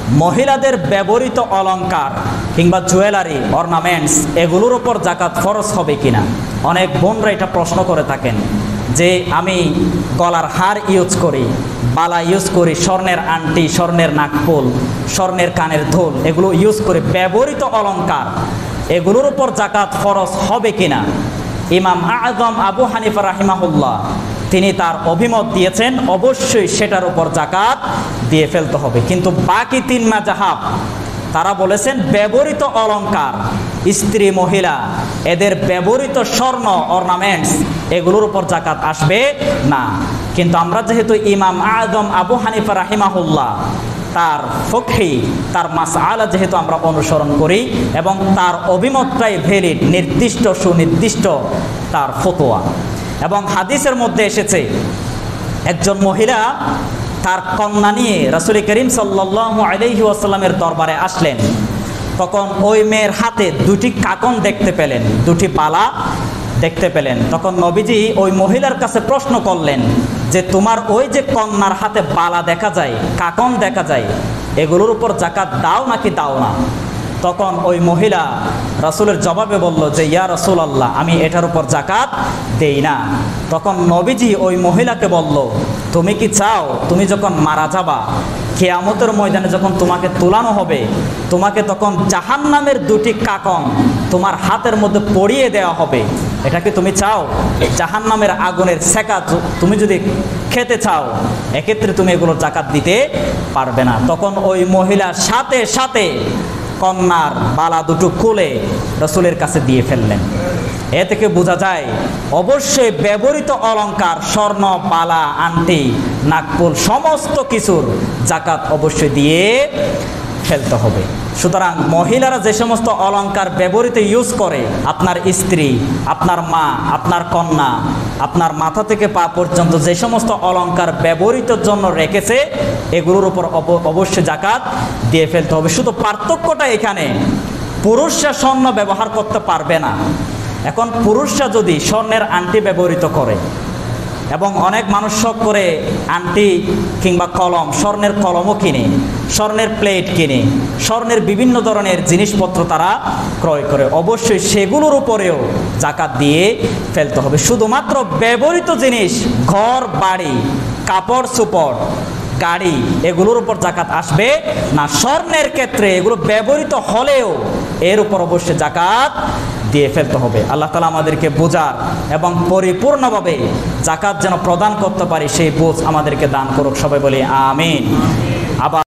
মহিলাদের ব্যবহৃত অলংকার কিংবা জুয়েলারি, অর্নামেন্টস, এগুলোর উপর জাকাত ফরজ হবে কিনা। অনেক বোনরা এটা প্রশ্ন করে থাকেন যে আমি গলার হার ইউজ করি, বালা ইউজ করি, স্বর্ণের আংটি, স্বর্ণের নাকফুল, স্বর্ণের কানের দুল, এগুলো ইউজ করে ব্যবহৃত অলংকার, এগুলোর উপর জাকাত ফরজ হবে কিনা। ইমাম আযম আবু হানিফা রাহিমাহুল্লাহ তিনি তার অভিমত দিয়েছেন অবশ্যই সেটার উপর জাকাত দিয়ে ফেলতে হবে। কিন্তু বাকি তিন মাযহাব তারা বলেছেন ব্যবহৃত অলংকার, স্ত্রী মহিলা এদের ব্যবহৃত স্বর্ণ অর্নামেন্টস এগুলোর উপর জাকাত আসবে না। কিন্তু আমরা যেহেতু ইমাম আযম আবু হানিফা রাহিমাহুল্লাহ তার ফকহি, তার মাসআলা যেহেতু আমরা অনুসরণ করি এবং তার অভিমতটাই ভ্যালিড, নির্দিষ্ট সুনির্দিষ্ট তার ফতোয়া। এবং হাদিসের মধ্যে এসেছে একজন মহিলা তার কন্যা নিয়ে রাসূল করিম সাল্লাল্লাহু আলাইহি ওয়াসাল্লামের দরবারে আসলেন। তখন ওই মেয়ের হাতে দুটি কাকন দেখতে পেলেন, দুটি বালা দেখতে পেলেন। তখন নবীজি ওই মহিলার কাছে প্রশ্ন করলেন যে তোমার ওই যে কন্যার হাতে বালা দেখা যায়, কাকন দেখা যায়, এগুলোর উপর জাকাত দাও নাকি দাও না। তখন ওই মহিলা রাসূলের জবাবে বলল যে ইয়া রাসূলুল্লাহ, আমি এটার উপর জাকাত দেই না। তখন নবীজি ওই মহিলাকে বলল তুমি কি চাও তুমি যখন মারা যাবা, কিয়ামতের ময়দানে যখন তোমাকে তোলানো হবে, তোমাকে তখন জাহান্নামের দুটি কাকন তোমার হাতের মধ্যে পরিয়ে দেওয়া হবে, এটা কি তুমি চাও? জাহান্নামের আগুনের সেকা তুমি যদি খেতে চাও, এক্ষেত্রে তুমি এগুলো জাকাত দিতে পারবে না। তখন ওই মহিলার সাথে সাথে কন্যার বালা দুটো খুলে রাসূলের কাছে দিয়ে ফেললেন। এ থেকে বোঝা যায় অবশ্যই ব্যবহৃত অলংকার, স্বর্ণ, বালা, আংটি, নাকফুল সমস্ত কিছুর জাকাত অবশ্যই দিয়ে ফেলতে হবে। সুতরাং মহিলারা যে সমস্ত অলংকার ব্যবহৃত ইউজ করে, আপনার স্ত্রী, আপনার মা, আপনার কন্যা, আপনার মাথা থেকে পা পর্যন্ত যে সমস্ত অলংকার ব্যবহৃতর জন্য রেখেছে, এগুলোর উপর অবশ্যই জাকাত দিয়ে ফেলতে হবে। শুধু পার্থক্যটা এখানে, পুরুষরা স্বর্ণ ব্যবহার করতে পারবে না। এখন পুরুষরা যদি স্বর্ণের আংটি ব্যবহৃত করে, এবং অনেক মানুষ শখ করে আংটি কিংবা কলম, স্বর্ণের কলমও কিনে, স্বর্ণের প্লেট কিনে, স্বর্ণের বিভিন্ন ধরনের জিনিসপত্র তারা ক্রয় করে, অবশ্যই সেগুলোর উপরেও জাকাত দিয়ে ফেলতে হবে। শুধুমাত্র ব্যবহৃত জিনিস, ঘর বাড়ি, কাপড় চোপড়, গাড়ি, এগুলোর উপর জাকাত আসবে না। স্বর্ণের ক্ষেত্রে এগুলো ব্যবহৃত হলেও এর উপর অবশ্যই জাকাত দিয়ে ফেলতে হবে। আল্লাহ তাআলা আমাদেরকে বোঝার এবং পরিপূর্ণভাবে জাকাত যেন প্রদান করতে পারি সেই বোঝ আমাদেরকে দান করুক। সবাই বলি আমিন।